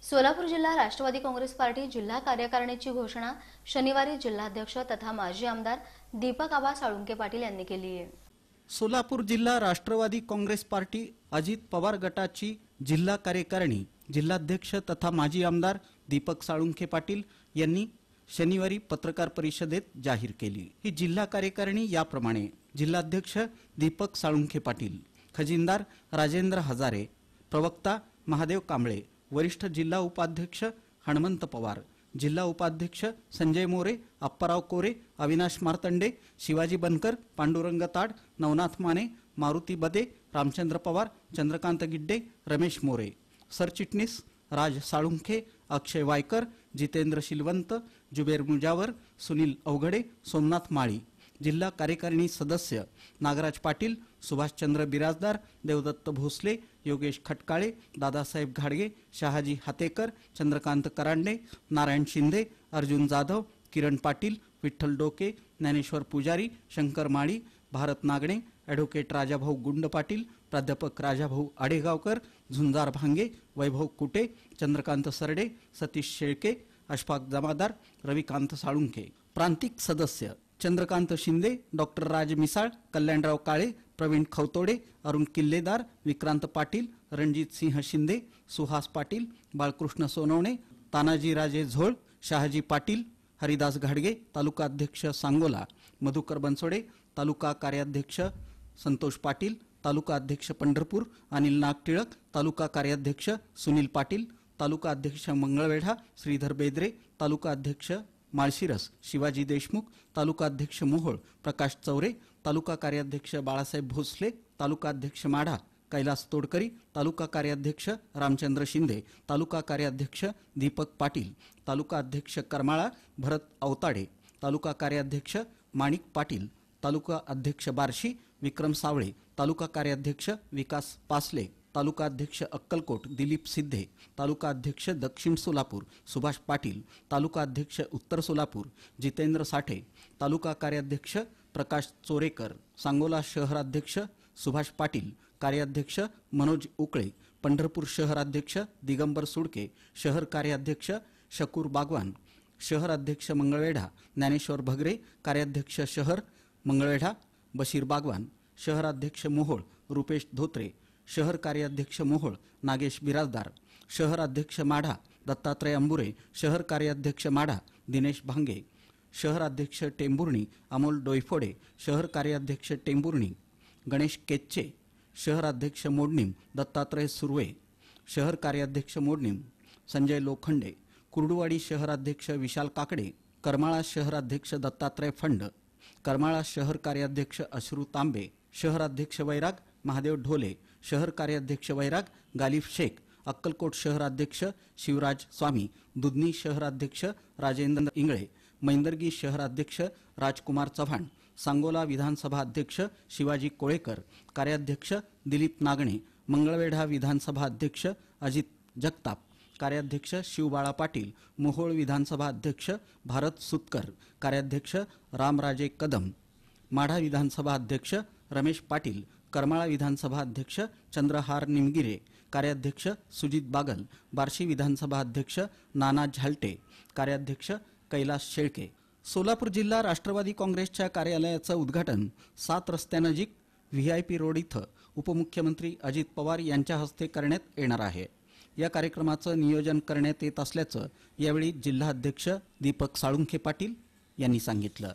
सोलापूर जिल्हा राष्ट्रवादी काँग्रेस पार्टी जिल्हा कार्यकारिणीची घोषणा शनिवारी जिल्हाध्यक्ष तथा माजी आमदार दीपक आबा साळुंके पाटील यांनी केली आहे। सोलापूर जिल्हा राष्ट्रवादी काँग्रेस पार्टी अजित पवार गटाची जिल्हा कार्यकारिणी जिल्हाध्यक्ष तथा माजी आमदार दीपक साळुंके पाटील यांनी शनिवारी पत्रकार परिषदेत जाहीर केली। ही जिल्हा कार्यकारिणी याप्रमाणे: जिल्हाध्यक्ष दीपक साळुंके पाटील, खजिनदार राजेंद्र हजारे, प्रवक्ता महादेव कांबळे, वरिष्ठ जिल्हा उपाध्यक्ष हनुमंत पवार, जिल्हा उपाध्यक्ष संजय मोरे, अप्पाराव कोरे, अविनाश मार्तंडे, शिवाजी बनकर, पांडुरंग ताड, नवनाथ माने, मारुती बदे, रामचंद्र पवार, चंद्रकांत गिड्डे, रमेश मोरे, सरचिटणीस राज साळुंखे, अक्षय वायकर, जितेंद्र शिलवंत, जुबेर मुजावर, सुनील अवघडे, सोमनाथ माळी, जिल्हा कार्यकारिणी सदस्य नागराज पाटील, सुभाषचंद्र बिराजदार, देवदत्त भोसले, योगेश खटकाळे, दादासाहेब घाडगे, शहाजी हातेकर, चंद्रकांत करांडे, नारायण शिंदे, अर्जुन जाधव, किरण पाटील, विठ्ठल डोके, ज्ञानेश्वर पुजारी, शंकर माळी, भारत नागणे, ॲडव्होकेट राजाभाऊ गुंड पाटील, प्राध्यापक राजाभाऊ आडेगावकर, झुंजार भांगे, वैभव कुटे, चंद्रकांत सरडे, सतीश शेळके, अशफाक जमादार, रविकांत साळुंके, प्रांतिक सदस्य चंद्रकांत शिंदे, डॉक्टर राज मिसाळ, कल्याणराव काळे, प्रवीण खवतोडे, अरुण किल्लेदार, विक्रांत पाटील, रणजित सिंह शिंदे, सुहास पाटील, बाळकृष्ण सोनवणे, तानाजी राजे झोळ, शहाजी पाटील, हरिदास घाडगे, तालुका अध्यक्ष सांगोला, मधुकर बनसोडे, तालुका कार्याध्यक्ष संतोष पाटील, तालुका अध्यक्ष पंढरपूर अनिल नागटिळक, तालुका कार्याध्यक्ष सुनील पाटील, तालुका अध्यक्ष मंगळवेढा श्रीधर बेदरे, तालुका अध्यक्ष माळशिरस शिवाजी देशमुख, तालुका अध्यक्ष मोहोळ प्रकाश चौरे, तालुका कार्याध्यक्ष बाळासाहेब भोसले, तालुका अध्यक्ष माढा कैलास तोडकरी, तालुका कार्याध्यक्ष रामचंद्र शिंदे, तालुका कार्याध्यक्ष दीपक पाटील, तालुका अध्यक्ष करमाळा भरत अवताडे, तालुका कार्याध्यक्ष माणिक पाटील, तालुका अध्यक्ष बार्शी विक्रम सावळे, तालुका कार्याध्यक्ष विकास पासले, तालुका अध्यक्ष अक्कलकोट दिलीप सिद्धे, तालुका अध्यक्ष दक्षिण सोलापूर सुभाष पाटील, तालुका अध्यक्ष उत्तर सोलापूर जितेंद्र साठे, तालुका कार्याध्यक्ष प्रकाश चोरेकर, सांगोला शहराध्यक्ष सुभाष पाटील, कार्याध्यक्ष मनोज उकळे, पंढरपूर शहराध्यक्ष दिगंबर सुडके, शहर कार्याध्यक्ष शकूर बागवान, शहर अध्यक्ष मंगळवेढा ज्ञानेश्वर भगरे, कार्याध्यक्ष शहर मंगळवेढा बशीर बागवान, शहराध्यक्ष मोहोळ रुपेश धोत्रे, शहर कार्याध्यक्ष मोहोळ नागेश बिराजदार, शहर अध्यक्ष माढा दत्तात्रय अंबुरे, शहर कार्याध्यक्ष माढा दिनेश भांगे, शहर अध्यक्ष टेंभुर्णी अमोल डोईफोडे, शहर कार्याध्यक्ष टेंभुर्णी गणेश केच्चे, शहर अध्यक्ष मोडणीम दत्तात्रय सुर्वे, शहर कार्याध्यक्ष मोडणीम संजय लोखंडे, कुर्डुवाडी शहराध्यक्ष विशाल काकडे, करमाळा शहराध्यक्ष दत्तात्रय फंड, करमाळा शहर कार्याध्यक्ष अश्रू तांबे, शहर अध्यक्ष वैराग महादेव ढोले, शहर कार्याध्यक्ष वैराग गालिफ शेख, अक्कलकोट शहराध्यक्ष शिवराज स्वामी, दुधनी शहराध्यक्ष राजेंद्र इंगळे, मैंदर्गी शहराध्यक्ष राजकुमार चव्हाण, सांगोला विधानसभा अध्यक्ष शिवाजी कोळेकर, कार्याध्यक्ष दिलीप नागणे, मंगळवेढा विधानसभा अध्यक्ष अजित जगताप, कार्याध्यक्ष शिवबाळा पाटील, मोहोळ विधानसभा अध्यक्ष भारत सुतकर, कार्याध्यक्ष रामराजे कदम, माढा विधानसभा अध्यक्ष रमेश पाटील, करमाळा विधानसभा अध्यक्ष चंद्रहार निमगिरे, कार्याध्यक्ष सुजित बागल, बार्शी विधानसभा अध्यक्ष नाना झालटे, कार्याध्यक्ष कैलास शेळके। सोलापूर जिल्हा राष्ट्रवादी काँग्रेसच्या कार्यालयाचं उद्घाटन 7 रस्त्यानजीक VIP रोड इथं उपमुख्यमंत्री अजित पवार यांच्या हस्ते करण्यात येणार आहे। या कार्यक्रमाचं नियोजन करण्यात येत असल्याचं यावेळी जिल्हाध्यक्ष दीपक साळुंखे पाटील यांनी सांगितलं।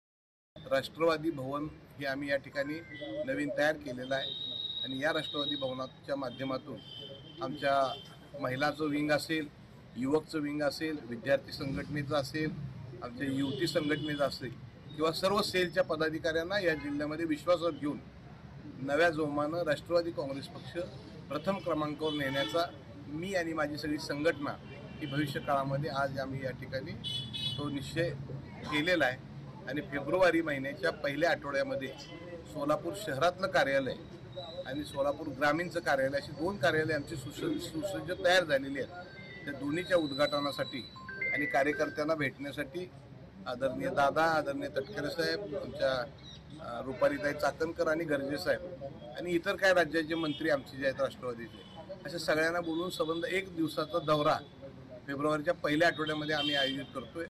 राष्ट्रवादी भवन हे आम्ही या ठिकाणी नवीन तयार केलेलं आहे आणि या राष्ट्रवादी भवनाच्या माध्यमातून आमच्या महिलाचं विंग असेल, युवकचं विंग असेल, विद्यार्थी संघटनेचं असेल, आमच्या युवती संघटनेचं असेल किंवा सर्व सेलच्या पदाधिकाऱ्यांना या जिल्ह्यामध्ये विश्वासात घेऊन नव्या जोमानं राष्ट्रवादी काँग्रेस पक्ष प्रथम क्रमांकावर नेण्याचा मी आणि माझी सगळी संघटना ही भविष्य काळामध्ये आज आम्ही या ठिकाणी तो निश्चय केलेला आहे आणि फेब्रुवारी महिन्याच्या पहिल्या आठवड्यामध्ये सोलापूर शहरातलं कार्यालय आणि सोलापूर ग्रामीणचं कार्यालय अशी 2 कार्यालय आमची सुसज्ज तयार झालेली आहेत। त्या दोन्हीच्या उद्घाटनासाठी आणि कार्यकर्त्यांना भेटण्यासाठी आदरणीय दादा, आदरणीय तटकरे साहेब, आमच्या रुपालीताई चाकणकर आणि गर्जे साहेब आणि इतर काय राज्याचे मंत्री आमचे जे आहेत राष्ट्रवादीचे, अशा सगळ्यांना बोलून संबंध 1 दिवसाचा दौरा फेब्रुवारीच्या पहिल्या आठवड्यामध्ये आम्ही आयोजित करतोय.